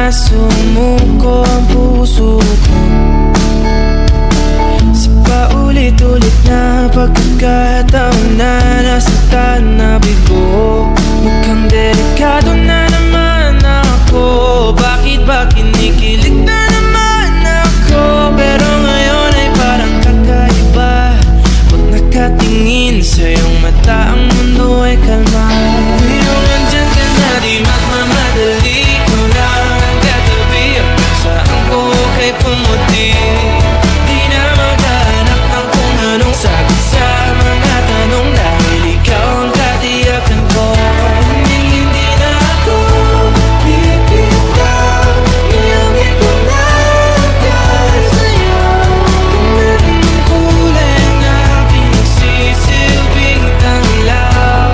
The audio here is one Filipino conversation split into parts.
sumuko ang puso ko sa paulit-ulit na pagkakataon na nasaktan na bigo. Mukhang delikado na naman ako. Bakit ba kinikilig na naman ako? Pero ngayon ay parang kakaiba. Pag nakatingin sa iyong mata, ang mundo ay kalma. Ngayong nandyan ka na, di magmamadali ko lang ang katabi. Hanggang saan ko kay pumuti. Di na maghahanap ng kung anong sagot sa mga tanong, dahil ikaw ang katiyakan ko. Hindi na ako bibitaw. Ngayong ikaw na dahil sa'yo. Kung meron ng kulay ang aking nagsisilbing tanglaw.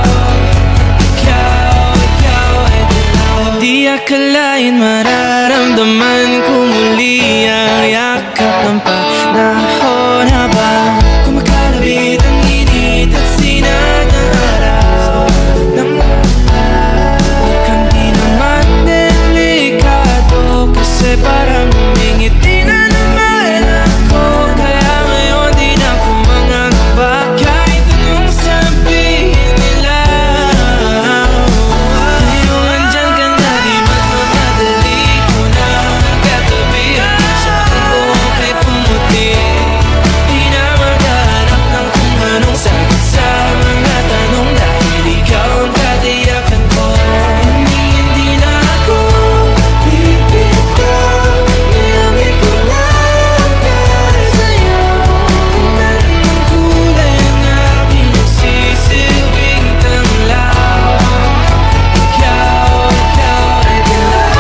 Ikaw ay dilaw. Di akalain mararamdaman ko muli ang yakap ng panahon habang kumakalabit ang init at sinag ng araw ng ulan. Mukhang di naman delikado kasi parang humingiti na naman ako. Kaya ngayon di na ako mangangamba kahit anong sabihin nila. Ngayong andyan ka na, di magmamadali ko na katabi. Hanggang saan ko kay pumuti. Di na maghahanap ng kung anong sagot sa mga tanong, dahil ikaw ang katiyakan ko. Hindi na ako bibitaw. Ngayong ikaw na dahil sa'yo. Kung meron ng kulay ang aking nagsisilbing tanglaw. Ikaw ay dilaw.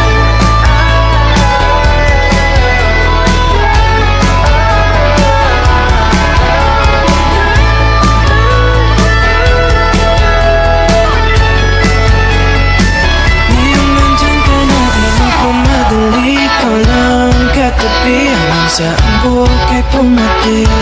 Ngayong nandyan ka na, di magmamadali ko lang katabi. Hanggang saan buhok ay pumati.